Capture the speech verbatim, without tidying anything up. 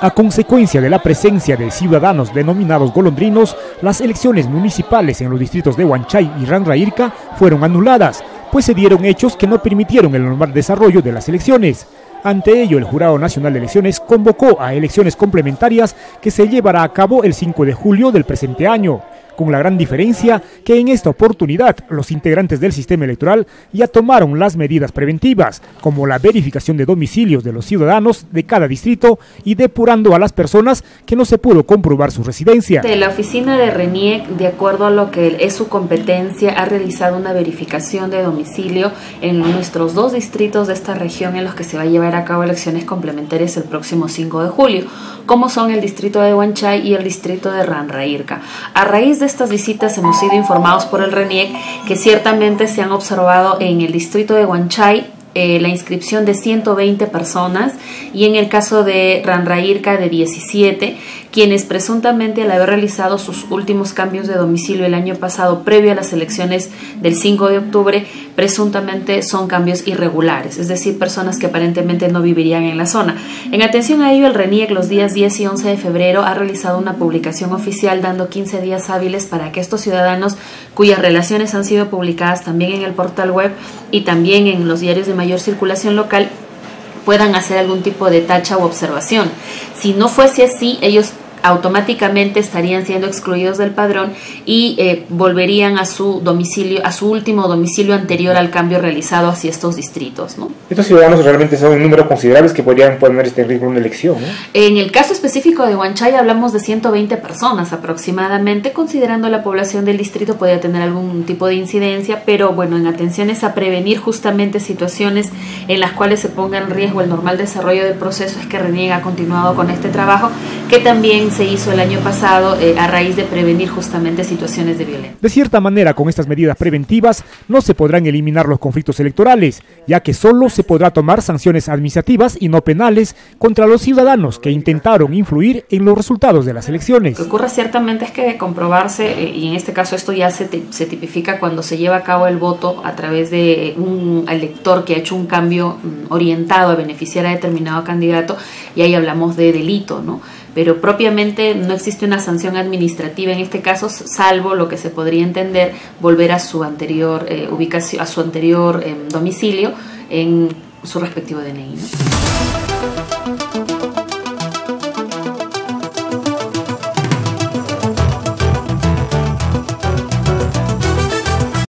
A consecuencia de la presencia de ciudadanos denominados golondrinos, las elecciones municipales en los distritos de Huanchay y Ranrairca fueron anuladas, pues se dieron hechos que no permitieron el normal desarrollo de las elecciones. Ante ello, el Jurado Nacional de Elecciones convocó a elecciones complementarias que se llevará a cabo el cinco de julio del presente año, con la gran diferencia que en esta oportunidad los integrantes del sistema electoral ya tomaron las medidas preventivas, como la verificación de domicilios de los ciudadanos de cada distrito y depurando a las personas que no se pudo comprobar su residencia. La oficina de RENIEC, de acuerdo a lo que es su competencia, ha realizado una verificación de domicilio en nuestros dos distritos de esta región en los que se va a llevar a cabo elecciones complementarias el próximo cinco de julio, como son el distrito de Huanchay y el distrito de Ranrairca. A raíz de estas visitas hemos sido informados por el RENIEC que ciertamente se han observado en el distrito de Huanchay eh, la inscripción de ciento veinte personas y en el caso de Ranrairca de diecisiete, quienes presuntamente al haber realizado sus últimos cambios de domicilio el año pasado previo a las elecciones del cinco de octubre, presuntamente son cambios irregulares, es decir, personas que aparentemente no vivirían en la zona. En atención a ello, el RENIEC los días diez y once de febrero ha realizado una publicación oficial dando quince días hábiles para que estos ciudadanos cuyas relaciones han sido publicadas también en el portal web y también en los diarios de mayor circulación local puedan hacer algún tipo de tacha u observación. Si no fuese así, ellos automáticamente estarían siendo excluidos del padrón y eh, volverían a su domicilio, a su último domicilio anterior al cambio realizado hacia estos distritos, ¿no? Estos ciudadanos realmente son un número considerables que podrían poner este en riesgo una elección, ¿no? En el caso específico de Huanchay hablamos de ciento veinte personas aproximadamente, considerando la población del distrito podría tener algún tipo de incidencia, pero bueno, en atenciones a prevenir justamente situaciones en las cuales se ponga en riesgo el normal desarrollo del proceso es que RENIEC ha continuado con este trabajo que también se hizo el año pasado eh, a raíz de prevenir justamente situaciones de violencia. De cierta manera, con estas medidas preventivas no se podrán eliminar los conflictos electorales, ya que solo se podrá tomar sanciones administrativas y no penales contra los ciudadanos que intentaron influir en los resultados de las elecciones. Lo que ocurre ciertamente es que de comprobarse, eh, y en este caso esto ya se, se tipifica cuando se lleva a cabo el voto a través de un elector que ha hecho un cambio mm, orientado a beneficiar a determinado candidato, y ahí hablamos de delito, ¿no? Pero propiamente no existe una sanción administrativa en este caso, salvo lo que se podría entender volver a su anterior eh, ubicación, a su anterior eh, domicilio en su respectivo D N I, ¿no?